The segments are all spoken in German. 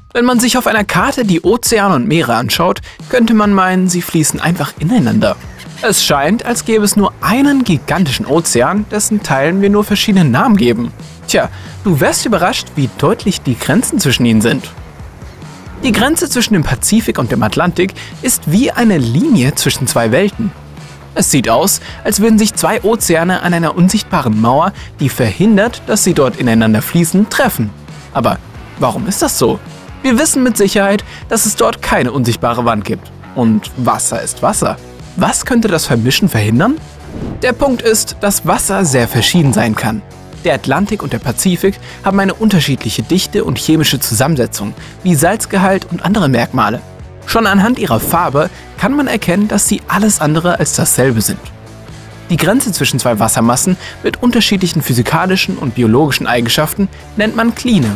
Wenn man sich auf einer Karte die Ozeane und Meere anschaut, könnte man meinen, sie fließen einfach ineinander. Es scheint, als gäbe es nur einen gigantischen Ozean, dessen Teilen wir nur verschiedene Namen geben. Tja, du wärst überrascht, wie deutlich die Grenzen zwischen ihnen sind. Die Grenze zwischen dem Pazifik und dem Atlantik ist wie eine Linie zwischen zwei Welten. Es sieht aus, als würden sich zwei Ozeane an einer unsichtbaren Mauer, die verhindert, dass sie dort ineinander fließen, treffen. Aber warum ist das so? Wir wissen mit Sicherheit, dass es dort keine unsichtbare Wand gibt. Und Wasser ist Wasser. Was könnte das Vermischen verhindern? Der Punkt ist, dass Wasser sehr verschieden sein kann. Der Atlantik und der Pazifik haben eine unterschiedliche Dichte und chemische Zusammensetzung, wie Salzgehalt und andere Merkmale. Schon anhand ihrer Farbe kann man erkennen, dass sie alles andere als dasselbe sind. Die Grenze zwischen zwei Wassermassen mit unterschiedlichen physikalischen und biologischen Eigenschaften nennt man Kline.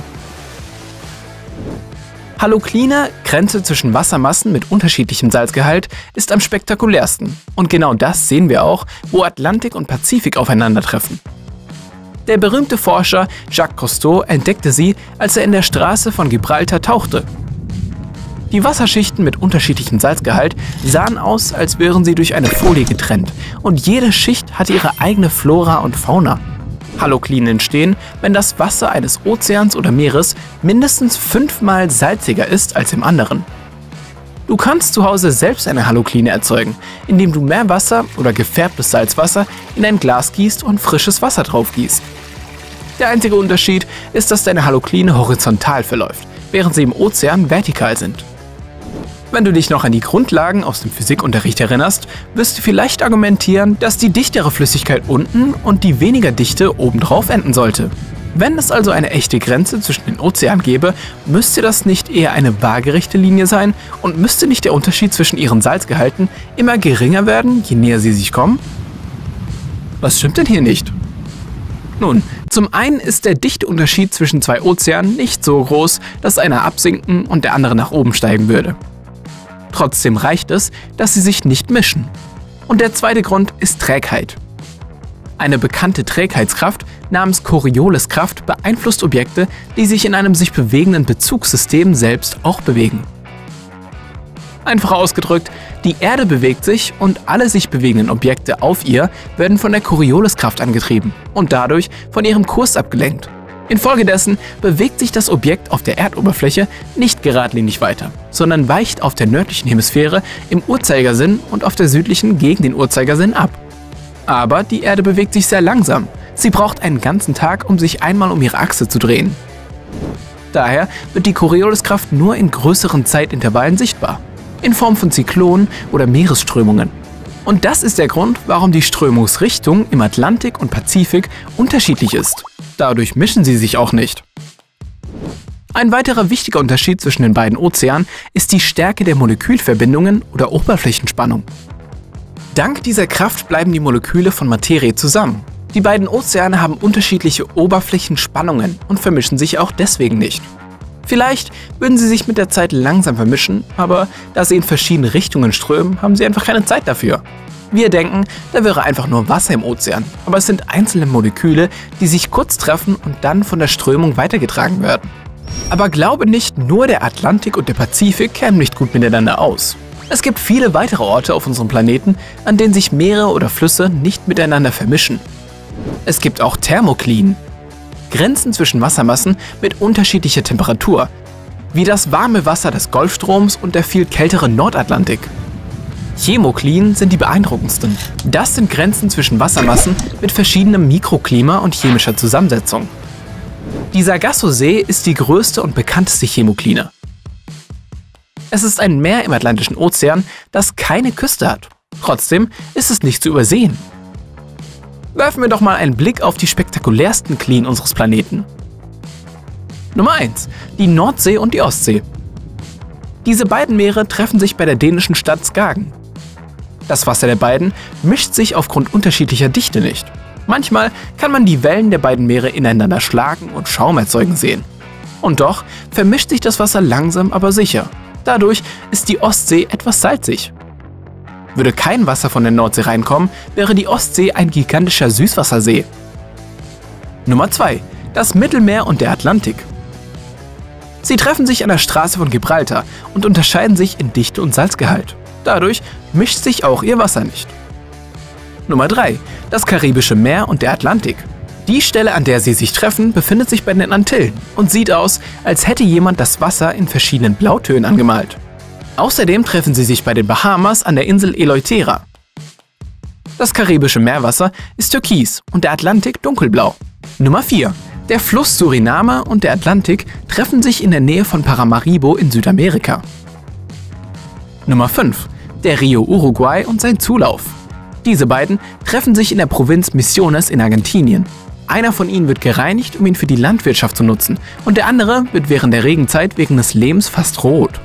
Halokline, Grenze zwischen Wassermassen mit unterschiedlichem Salzgehalt, ist am spektakulärsten. Und genau das sehen wir auch, wo Atlantik und Pazifik aufeinandertreffen. Der berühmte Forscher Jacques Cousteau entdeckte sie, als er in der Straße von Gibraltar tauchte. Die Wasserschichten mit unterschiedlichem Salzgehalt sahen aus, als wären sie durch eine Folie getrennt, und jede Schicht hatte ihre eigene Flora und Fauna. Haloklinen entstehen, wenn das Wasser eines Ozeans oder Meeres mindestens 5-mal salziger ist als im anderen. Du kannst zu Hause selbst eine Halokline erzeugen, indem du Meerwasser oder gefärbtes Salzwasser in ein Glas gießt und frisches Wasser drauf gießt. Der einzige Unterschied ist, dass deine Halokline horizontal verläuft, während sie im Ozean vertikal sind. Wenn du dich noch an die Grundlagen aus dem Physikunterricht erinnerst, wirst du vielleicht argumentieren, dass die dichtere Flüssigkeit unten und die weniger dichte obendrauf enden sollte. Wenn es also eine echte Grenze zwischen den Ozeanen gäbe, müsste das nicht eher eine waagerechte Linie sein und müsste nicht der Unterschied zwischen ihren Salzgehalten immer geringer werden, je näher sie sich kommen? Was stimmt denn hier nicht? Nun, zum einen ist der Dichteunterschied zwischen zwei Ozeanen nicht so groß, dass einer absinken und der andere nach oben steigen würde. Trotzdem reicht es, dass sie sich nicht mischen. Und der zweite Grund ist Trägheit. Eine bekannte Trägheitskraft namens Corioliskraft beeinflusst Objekte, die sich in einem sich bewegenden Bezugssystem selbst auch bewegen. Einfach ausgedrückt, die Erde bewegt sich und alle sich bewegenden Objekte auf ihr werden von der Corioliskraft angetrieben und dadurch von ihrem Kurs abgelenkt. Infolgedessen bewegt sich das Objekt auf der Erdoberfläche nicht geradlinig weiter, sondern weicht auf der nördlichen Hemisphäre im Uhrzeigersinn und auf der südlichen gegen den Uhrzeigersinn ab. Aber die Erde bewegt sich sehr langsam. Sie braucht einen ganzen Tag, um sich einmal um ihre Achse zu drehen. Daher wird die Corioliskraft nur in größeren Zeitintervallen sichtbar, in Form von Zyklonen oder Meeresströmungen. Und das ist der Grund, warum die Strömungsrichtung im Atlantik und Pazifik unterschiedlich ist. Dadurch mischen sie sich auch nicht. Ein weiterer wichtiger Unterschied zwischen den beiden Ozeanen ist die Stärke der Molekülverbindungen oder Oberflächenspannung. Dank dieser Kraft bleiben die Moleküle von Materie zusammen. Die beiden Ozeane haben unterschiedliche Oberflächenspannungen und vermischen sich auch deswegen nicht. Vielleicht würden sie sich mit der Zeit langsam vermischen, aber da sie in verschiedene Richtungen strömen, haben sie einfach keine Zeit dafür. Wir denken, da wäre einfach nur Wasser im Ozean, aber es sind einzelne Moleküle, die sich kurz treffen und dann von der Strömung weitergetragen werden. Aber glaube nicht, nur der Atlantik und der Pazifik kämen nicht gut miteinander aus. Es gibt viele weitere Orte auf unserem Planeten, an denen sich Meere oder Flüsse nicht miteinander vermischen. Es gibt auch Thermoklinen, Grenzen zwischen Wassermassen mit unterschiedlicher Temperatur, wie das warme Wasser des Golfstroms und der viel kältere Nordatlantik. Chemoklinen sind die beeindruckendsten. Das sind Grenzen zwischen Wassermassen mit verschiedenem Mikroklima und chemischer Zusammensetzung. Die Sargasso-See ist die größte und bekannteste Chemokline. Es ist ein Meer im Atlantischen Ozean, das keine Küste hat. Trotzdem ist es nicht zu übersehen. Werfen wir doch mal einen Blick auf die spektakulärsten Klinen unseres Planeten. Nummer 1. Die Nordsee und die Ostsee. Diese beiden Meere treffen sich bei der dänischen Stadt Skagen. Das Wasser der beiden mischt sich aufgrund unterschiedlicher Dichte nicht. Manchmal kann man die Wellen der beiden Meere ineinander schlagen und Schaum erzeugen sehen. Und doch vermischt sich das Wasser langsam, aber sicher. Dadurch ist die Ostsee etwas salzig. Würde kein Wasser von der Nordsee reinkommen, wäre die Ostsee ein gigantischer Süßwassersee. Nummer 2. Das Mittelmeer und der Atlantik. Sie treffen sich an der Straße von Gibraltar und unterscheiden sich in Dichte und Salzgehalt. Dadurch mischt sich auch ihr Wasser nicht. Nummer 3. Das Karibische Meer und der Atlantik. Die Stelle, an der sie sich treffen, befindet sich bei den Antillen und sieht aus, als hätte jemand das Wasser in verschiedenen Blautönen angemalt. Außerdem treffen sie sich bei den Bahamas an der Insel Eleuthera. Das Karibische Meerwasser ist türkis und der Atlantik dunkelblau. Nummer 4. Der Fluss Suriname und der Atlantik treffen sich in der Nähe von Paramaribo in Südamerika. Nummer 5. Der Rio Uruguay und sein Zulauf. Diese beiden treffen sich in der Provinz Misiones in Argentinien. Einer von ihnen wird gereinigt, um ihn für die Landwirtschaft zu nutzen, und der andere wird während der Regenzeit wegen des Lehms fast rot.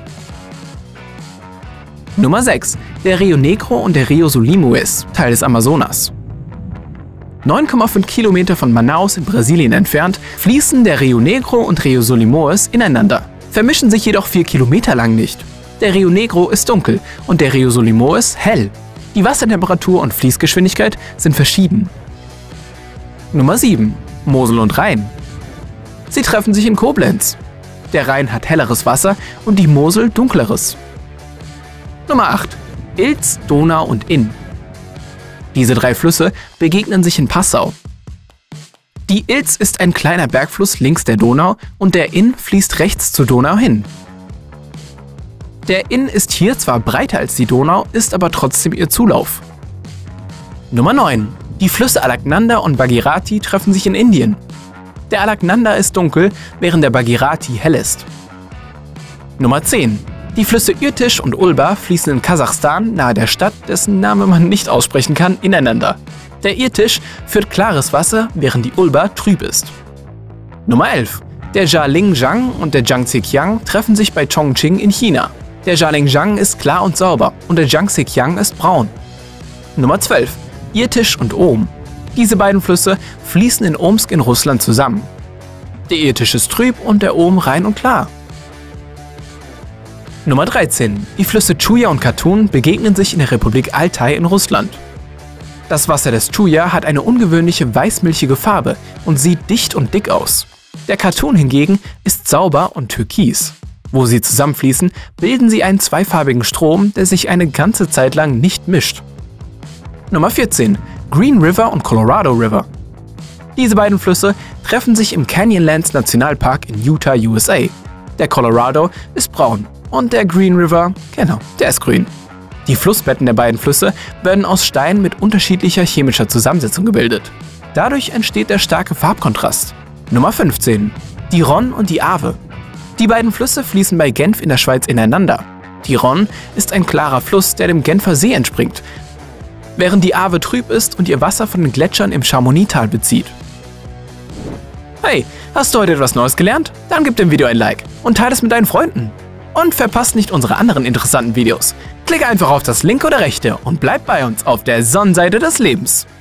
Nummer 6. Der Rio Negro und der Rio Solimões, Teil des Amazonas. 9,5 Kilometer von Manaus in Brasilien entfernt fließen der Rio Negro und Rio Solimões ineinander, vermischen sich jedoch 4 Kilometer lang nicht. Der Rio Negro ist dunkel und der Rio Solimões hell. Die Wassertemperatur und Fließgeschwindigkeit sind verschieden. Nummer 7. Mosel und Rhein. Sie treffen sich in Koblenz. Der Rhein hat helleres Wasser und die Mosel dunkleres. Nummer 8. Ilz, Donau und Inn. Diese 3 Flüsse begegnen sich in Passau. Die Ilz ist ein kleiner Bergfluss links der Donau und der Inn fließt rechts zur Donau hin. Der Inn ist hier zwar breiter als die Donau, ist aber trotzdem ihr Zulauf. Nummer 9. Die Flüsse Alaknanda und Bhagirathi treffen sich in Indien. Der Alaknanda ist dunkel, während der Bhagirathi hell ist. Nummer 10. Die Flüsse Irtysch und Ulba fließen in Kasachstan nahe der Stadt, dessen Name man nicht aussprechen kann, ineinander. Der Irtysch führt klares Wasser, während die Ulba trüb ist. Nummer 11. Der Jialing-Jiang und der Yangtze-Kiang treffen sich bei Chongqing in China. Der Jialing-Jiang ist klar und sauber und der Yangtze-Kiang ist braun. Nummer 12. Irtysch und Om. Diese beiden Flüsse fließen in Omsk in Russland zusammen. Der Irtysch ist trüb und der Om rein und klar. Nummer 13. Die Flüsse Chuya und Katun begegnen sich in der Republik Altai in Russland. Das Wasser des Chuya hat eine ungewöhnliche weißmilchige Farbe und sieht dicht und dick aus. Der Katun hingegen ist sauber und türkis. Wo sie zusammenfließen, bilden sie einen zweifarbigen Strom, der sich eine ganze Zeit lang nicht mischt. Nummer 14. Green River und Colorado River. Diese beiden Flüsse treffen sich im Canyonlands Nationalpark in Utah, USA. Der Colorado ist braun und der Green River, genau, der ist grün. Die Flussbetten der beiden Flüsse werden aus Steinen mit unterschiedlicher chemischer Zusammensetzung gebildet. Dadurch entsteht der starke Farbkontrast. Nummer 15. Die Rhône und die Arve. Die beiden Flüsse fließen bei Genf in der Schweiz ineinander. Die Rhône ist ein klarer Fluss, der dem Genfer See entspringt, während die Arve trüb ist und ihr Wasser von den Gletschern im Chamonix-Tal bezieht. Hey, hast du heute etwas Neues gelernt? Dann gib dem Video ein Like und teile es mit deinen Freunden. Und verpasst nicht unsere anderen interessanten Videos. Klicke einfach auf das linke oder rechte und bleib bei uns auf der Sonnenseite des Lebens.